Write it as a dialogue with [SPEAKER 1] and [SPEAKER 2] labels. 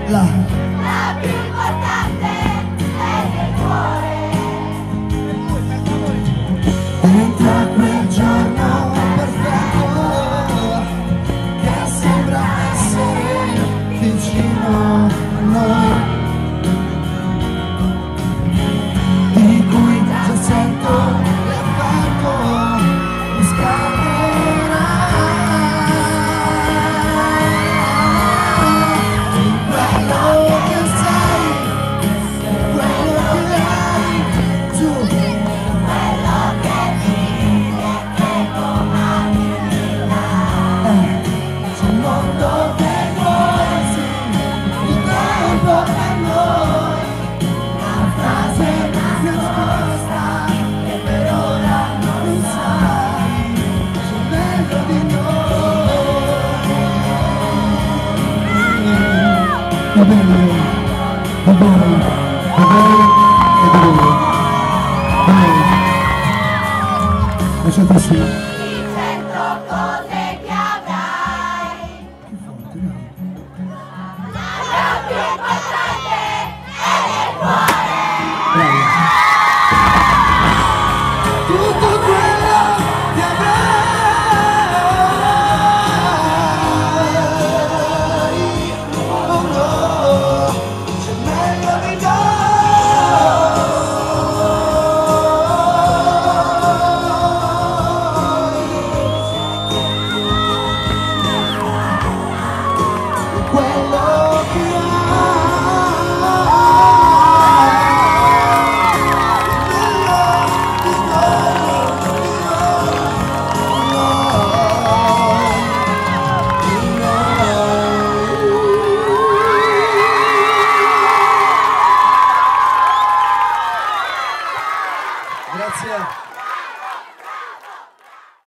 [SPEAKER 1] La
[SPEAKER 2] più importante è nel cuore.
[SPEAKER 1] Entra quel giorno perfetto che sembra essere vicino a noi, di cui già sento l'effetto, mi scalderà. Quello che sei, quello che hai tu,
[SPEAKER 2] Quello che vivi e che comandi là.
[SPEAKER 1] c'è un mondo che vuoi, sì, il tempo per noi, una frase nascosta che per ora non sai, c'è meglio di noi. Va bene, va bene, va bene e va bene. Lasciate sì.